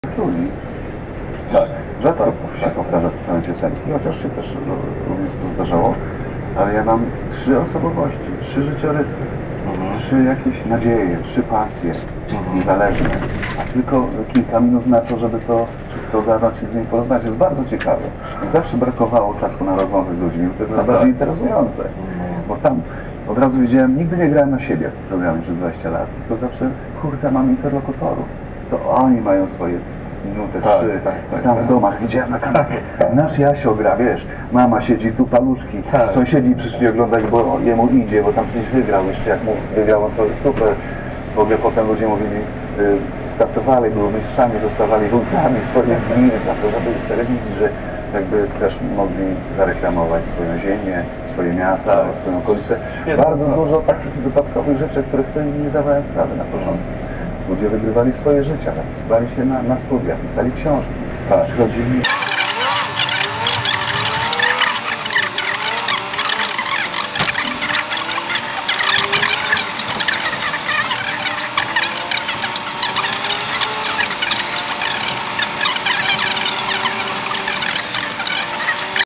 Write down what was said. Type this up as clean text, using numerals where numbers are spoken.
ludzi. Przecież rzadko się powtarza te same piosenki, chociaż się też również to zdarzało, ale ja mam 3 osobowości, 3 życiorysy, 3 jakieś nadzieje, 3 pasje niezależne, a tylko kilka minut na to, żeby to wszystko ogarnąć i z nim porozmawiać. Jest bardzo ciekawe. Zawsze brakowało czasu na rozmowy z ludźmi, to jest najbardziej interesujące, bo tam od razu wiedziałem, nigdy nie grałem na siebie w tym programie przez 20 lat, tylko zawsze, kurde, mam interlokutorów. To oni mają swoje minutę, 3. Tam w domach widziałem na kanapie. Nasz Jasio gra, wiesz, mama siedzi tu, paluszki, sąsiedzi przyszli oglądać, bo jemu idzie, bo tam coś wygrał. Jeszcze jak mu wygrał, to super. W ogóle potem ludzie mówili, startowali, byli mistrzami, zostawali wójtami swoich gmin za to, żeby w telewizji, że jakby też mogli zareklamować swoją ziemię, swoje miasto, swoją okolicę. Bardzo dużo takich dodatkowych rzeczy, których sobie nie zdawałem sprawy na początku. Ludzie wygrywali swoje życia, napisywali się na studiach, pisali książki, przychodzili